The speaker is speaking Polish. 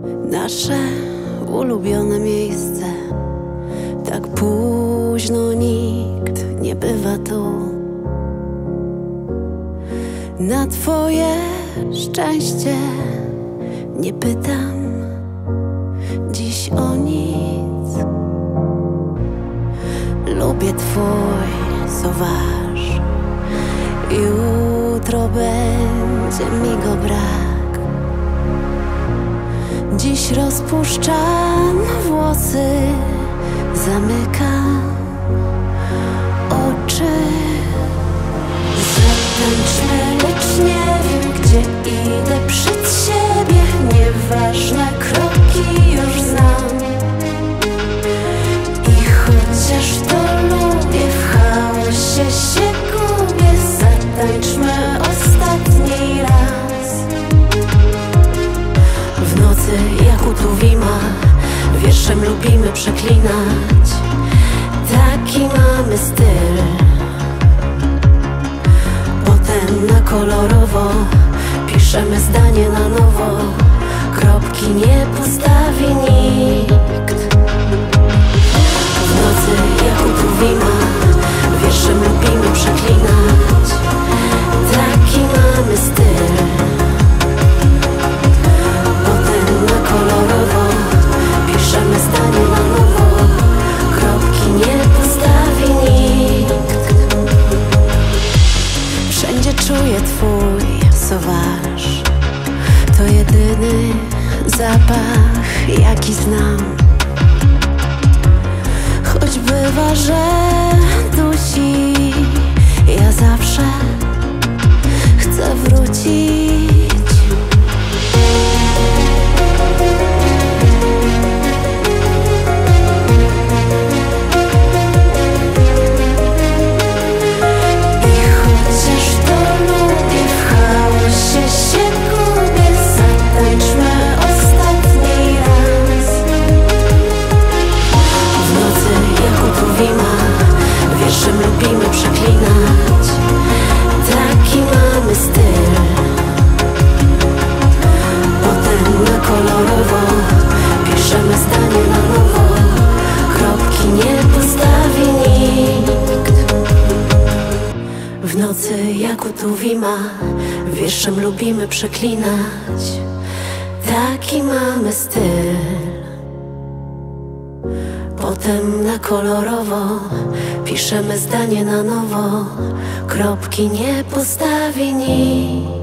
Nasze ulubione miejsce, tak późno nikt nie bywa tu. Na twoje szczęście nie pytam dziś o nic. Lubię twój soważ, jutro będzie mi go brak. Dziś rozpuszczam włosy, zamykam oczy. Zatańczmy, lecz nie wiem gdzie idę przed siebie. Nieważne, kroki już znam. I chociaż to lubię, w chaosie się gubię. Zatańczmy ostatni raz. W nocy jak u Tuwima wierszem lubimy przeklinać. Taki mamy styl. Potem na kolorowo piszemy zdanie na nowo. Kropki nie postawi nikt. W nocy jak u Tuwima wierszem lubimy przeklinać. Taki mamy styl. Potem na kolorowo piszemy zdanie na nowo. Kropki nie postawi nikt. Wszędzie czuję twój soważ. To jedyny zapach jaki znam. Choć bywa, że dusi, ja zawsze chcę wrócić. I chociaż to lubię, w chaosie się gubię. Zatańczmy ostatni raz. W nocy jak u Tuwima wierszem lubimy przeklinać. Taki mamy styl. Potem na kolorowo piszemy zdanie na nowo. Kropki nie postawi nikt. W nocy jak u Tuwima wierszem lubimy przeklinać. Taki mamy styl. Potem na kolorowo piszemy zdanie na nowo. Kropki nie postawi nikt.